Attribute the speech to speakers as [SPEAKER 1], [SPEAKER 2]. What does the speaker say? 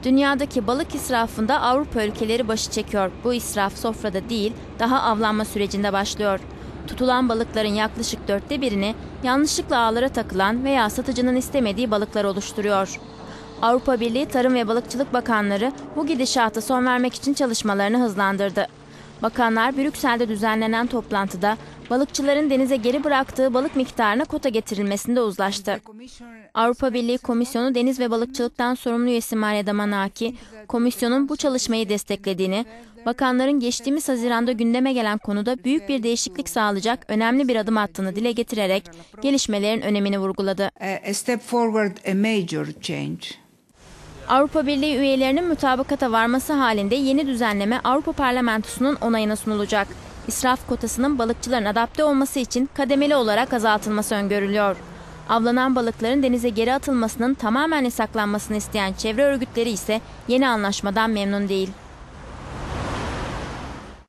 [SPEAKER 1] Dünyadaki balık israfında Avrupa ülkeleri başı çekiyor. Bu israf sofrada değil, daha avlanma sürecinde başlıyor. Tutulan balıkların yaklaşık 1/4'ini yanlışlıkla ağlara takılan veya satıcının istemediği balıklar oluşturuyor. Avrupa Birliği Tarım ve Balıkçılık Bakanları bu gidişata son vermek için çalışmalarını hızlandırdı. Bakanlar Brüksel'de düzenlenen toplantıda balıkçıların denize geri bıraktığı balık miktarına kota getirilmesinde uzlaştı. Avrupa Birliği Komisyonu Deniz ve Balıkçılıktan sorumlu üyesi Maria Damanaki, komisyonun bu çalışmayı desteklediğini, bakanların geçtiğimiz Haziran'da gündeme gelen konuda büyük bir değişiklik sağlayacak önemli bir adım attığını dile getirerek gelişmelerin önemini vurguladı. Avrupa Birliği üyelerinin mütabakata varması halinde yeni düzenleme Avrupa Parlamentosu'nun onayına sunulacak. İsraf kotasının balıkçıların adapte olması için kademeli olarak azaltılması öngörülüyor. Avlanan balıkların denize geri atılmasının tamamen yasaklanmasını isteyen çevre örgütleri ise yeni anlaşmadan memnun değil.